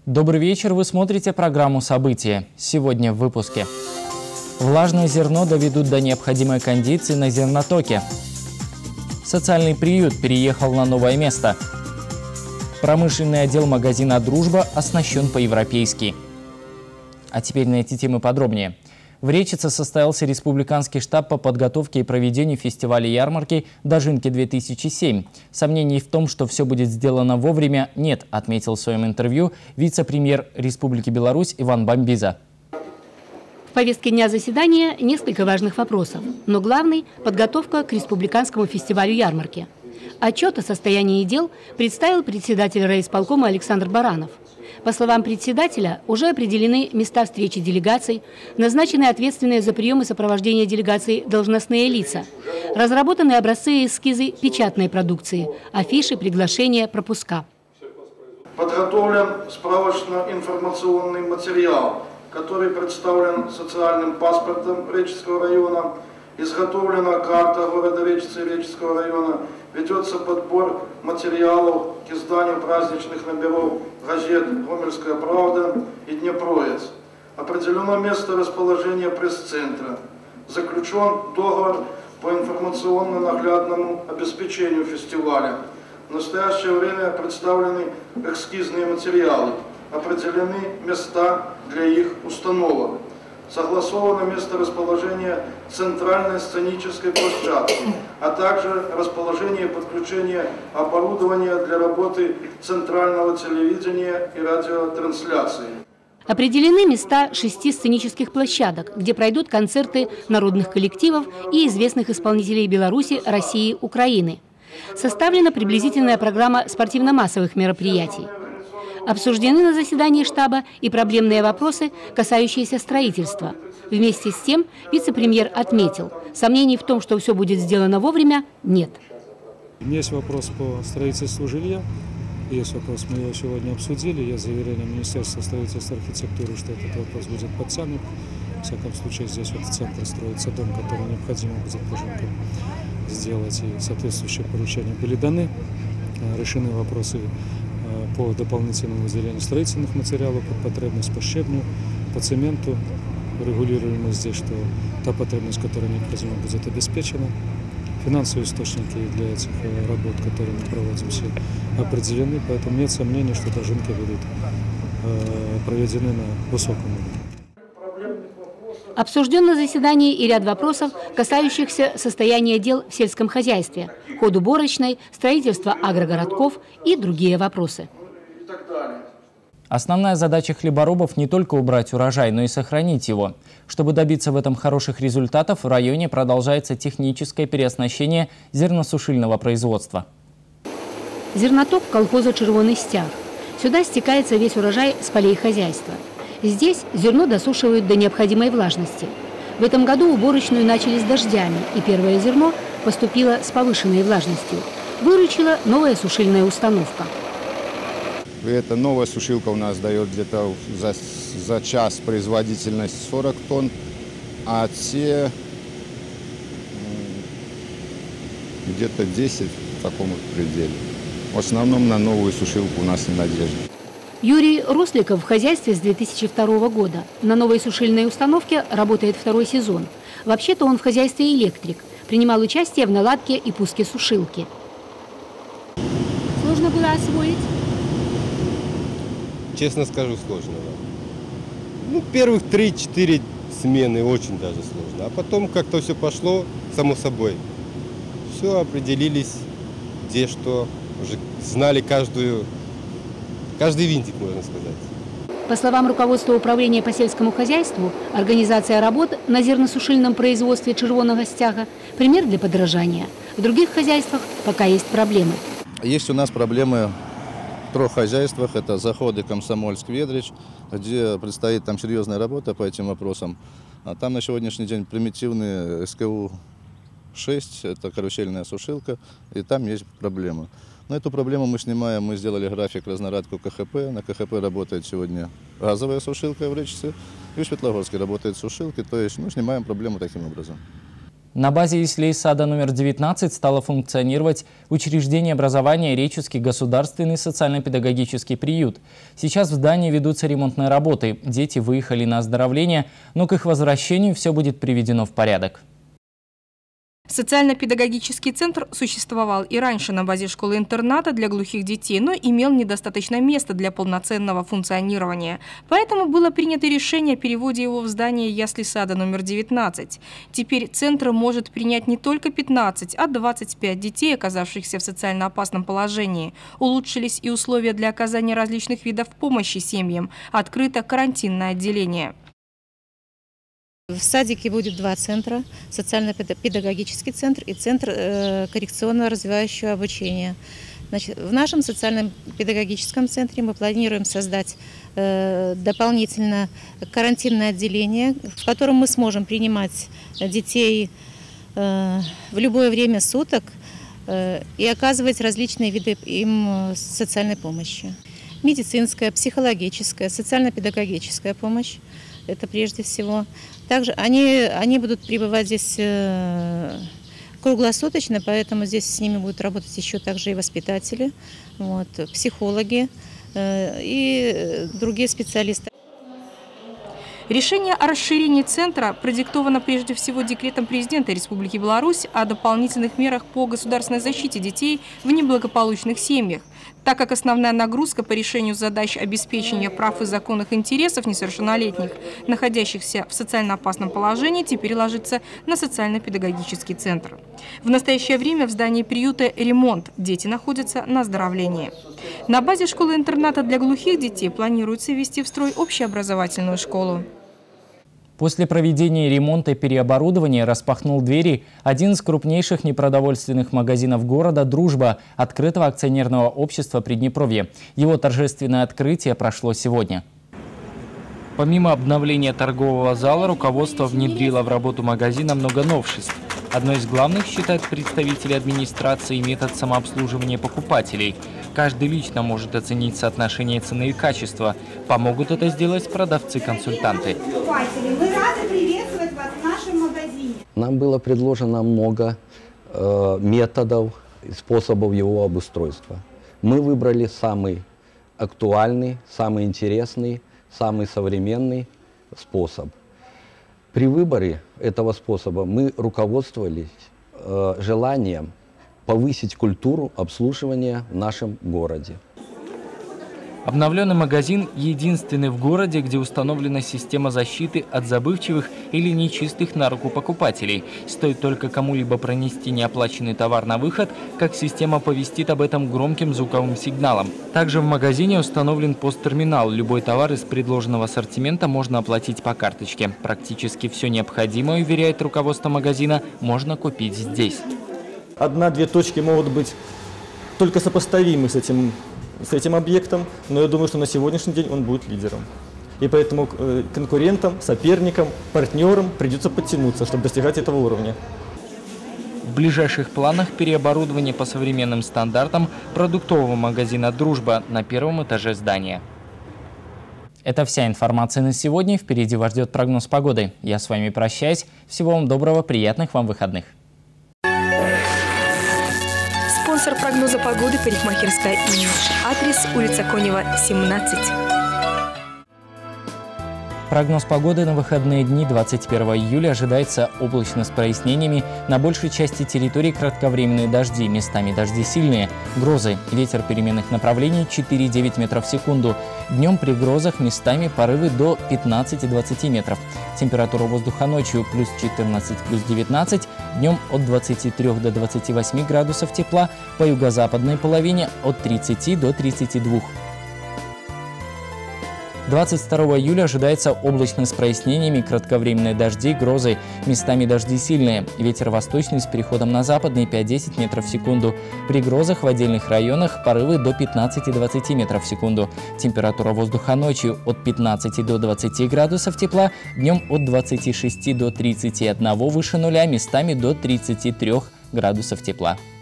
Добрый вечер, вы смотрите программу «События». Сегодня в выпуске. Влажное зерно доведут до необходимой кондиции на зернотоке. Социальный приют переехал на новое место. Промышленный отдел магазина «Дружба» оснащен по-европейски. А теперь на эти темы подробнее. В Речице состоялся республиканский штаб по подготовке и проведению фестиваля ярмарки «Дожинки-2007». Сомнений в том, что все будет сделано вовремя, нет, отметил в своем интервью вице-премьер Республики Беларусь Иван Бамбиза. В повестке дня заседания несколько важных вопросов, но главный – подготовка к республиканскому фестивалю ярмарки. Отчет о состоянии дел представил председатель райисполкома Александр Баранов. По словам председателя, уже определены места встречи делегаций, назначены ответственные за прием и сопровождение делегаций должностные лица, разработаны образцы и эскизы печатной продукции, афиши, приглашения, пропуска. Подготовлен справочно-информационный материал, который представлен социальным паспортом Речицкого района, изготовлена карта города Речицы и Речицкого района, ведется подбор материалов к изданию праздничных номеров газет «Гомельская правда» и «Днепроец». Определено место расположения пресс-центра. Заключен договор по информационно-наглядному обеспечению фестиваля. В настоящее время представлены эскизные материалы. Определены места для их установок. Согласовано место расположения центральной сценической площадки, а также расположение и подключение оборудования для работы центрального телевидения и радиотрансляции. Определены места 6 сценических площадок, где пройдут концерты народных коллективов и известных исполнителей Беларуси, России, Украины. Составлена приблизительная программа спортивно-массовых мероприятий. Обсуждены на заседании штаба и проблемные вопросы, касающиеся строительства. Вместе с тем вице-премьер отметил, сомнений в том, что все будет сделано вовремя, нет. Есть вопрос по строительству жилья, есть вопрос, мы его сегодня обсудили, есть заверение Министерства строительства и архитектуры, что этот вопрос будет подтянут. В всяком случае, здесь вот в центре строится дом, который необходимо будет Дожинкам сделать, и соответствующие поручения были даны. Решены вопросы по дополнительному выделению строительных материалов, под потребность по щебню, по цементу. Регулируем мы здесь, что та потребность, которая необходима, будет обеспечена. Финансовые источники для этих работ, которые мы проводим, все определены, поэтому нет сомнений, что Дожинки будут проведены на высоком уровне. Обсужден на заседании и ряд вопросов, касающихся состояния дел в сельском хозяйстве, ход уборочной, строительства агрогородков и другие вопросы. Основная задача хлеборобов не только убрать урожай, но и сохранить его. Чтобы добиться в этом хороших результатов, в районе продолжается техническое переоснащение зерносушильного производства. Зерноток колхоза «Червоный стяг». Сюда стекается весь урожай с полей хозяйства. Здесь зерно досушивают до необходимой влажности. В этом году уборочную начали с дождями, и первое зерно поступило с повышенной влажностью. Выручила новая сушильная установка. Эта новая сушилка у нас дает где-то за час производительность 40 тонн, а те где-то 10 в таком пределе. В основном на новую сушилку у нас и надежда. Юрий Росликов в хозяйстве с 2002 года. На новой сушильной установке работает второй сезон. Вообще-то он в хозяйстве электрик. Принимал участие в наладке и пуске сушилки. Сложно было освоить? Честно скажу, сложно. Ну, первых 3-4 смены очень даже сложно. А потом как-то все пошло само собой. Все, определились, где что. Уже знали каждый винтик, можно сказать. По словам руководства управления по сельскому хозяйству, организация работ на зерносушильном производстве «Червоного стяга» – пример для подражания. В других хозяйствах пока есть проблемы. Есть у нас проблемы в 3 хозяйствах. Это заходы Комсомольск-Ведрич, где предстоит там серьезная работа по этим вопросам. А там на сегодняшний день примитивный СКУ-6, это карусельная сушилка, и там есть проблемы. Но эту проблему мы снимаем, мы сделали график разнарядку КХП. На КХП работает сегодня газовая сушилка в Речице, и в Светлогорске работает сушилки, то есть снимаем проблему таким образом. На базе Ислей-сада номер 19 стало функционировать учреждение образования Речевский государственный социально-педагогический приют. Сейчас в здании ведутся ремонтные работы. Дети выехали на оздоровление, но к их возвращению все будет приведено в порядок. Социально-педагогический центр существовал и раньше на базе школы-интерната для глухих детей, но имел недостаточно места для полноценного функционирования. Поэтому было принято решение о переводе его в здание ясли-сада номер 19. Теперь центр может принять не только 15, а 25 детей, оказавшихся в социально опасном положении. Улучшились и условия для оказания различных видов помощи семьям. Открыто карантинное отделение. В садике будет два центра: социально-педагогический центр и центр коррекционно-развивающего обучения. Значит, в нашем социально-педагогическом центре мы планируем создать дополнительно карантинное отделение, в котором мы сможем принимать детей в любое время суток и оказывать различные виды им социальной помощи. Медицинская, психологическая, социально-педагогическая помощь. Это прежде всего. Также они будут пребывать здесь круглосуточно, поэтому здесь с ними будут работать еще также и воспитатели, психологи и другие специалисты. Решение о расширении центра продиктовано прежде всего декретом президента Республики Беларусь о дополнительных мерах по государственной защите детей в неблагополучных семьях, так как основная нагрузка по решению задач обеспечения прав и законных интересов несовершеннолетних, находящихся в социально опасном положении, теперь ложится на социально-педагогический центр. В настоящее время в здании приюта ремонт, дети находятся на оздоровлении. На базе школы-интерната для глухих детей планируется ввести в строй общеобразовательную школу. После проведения ремонта и переоборудования распахнул двери один из крупнейших непродовольственных магазинов города «Дружба» открытого акционерного общества Приднепровье. Его торжественное открытие прошло сегодня. Помимо обновления торгового зала, руководство внедрило в работу магазина много новшеств. Одной из главных, считают представители администрации, метод самообслуживания покупателей. Каждый лично может оценить соотношение цены и качества. Помогут это сделать продавцы-консультанты. Мы рады приветствовать вас в нашем магазине. Нам было предложено много методов и способов его обустройства. Мы выбрали самый актуальный, самый интересный, самый современный способ. При выборе этого способа мы руководствовались желанием повысить культуру обслуживания в нашем городе. Обновленный магазин единственный в городе, где установлена система защиты от забывчивых или нечистых на руку покупателей. Стоит только кому-либо пронести неоплаченный товар на выход, как система оповестит об этом громким звуковым сигналом. Также в магазине установлен посттерминал. Любой товар из предложенного ассортимента можно оплатить по карточке. Практически все необходимое, уверяет руководство магазина, можно купить здесь. Одна-две точки могут быть только сопоставимы с этим объектом, но я думаю, что на сегодняшний день он будет лидером. И поэтому конкурентам, соперникам, партнерам придется подтянуться, чтобы достигать этого уровня. В ближайших планах переоборудование по современным стандартам продуктового магазина «Дружба» на первом этаже здания. Это вся информация на сегодня. Впереди вас ждет прогноз погоды. Я с вами прощаюсь. Всего вам доброго, приятных вам выходных. Спонсор прогноза погоды – парикмахерская «Имидж». Адрес – улица Конева, 17. Прогноз погоды на выходные дни 21 июля ожидается облачно с прояснениями. На большей части территории кратковременные дожди, местами дожди сильные. Грозы. Ветер переменных направлений 4,9 метров в секунду. Днем при грозах местами порывы до 15-20 метров. Температура воздуха ночью плюс 14, плюс 19. Днем от 23 до 28 градусов тепла. По юго-западной половине от 30 до 32. 22 июля ожидается облачно с прояснениями, кратковременные дожди, грозы, местами дожди сильные. Ветер восточный с переходом на западный 5-10 метров в секунду. При грозах в отдельных районах порывы до 15-20 метров в секунду. Температура воздуха ночью от 15 до 20 градусов тепла, днем от 26 до 31 выше нуля, местами до 33 градусов тепла.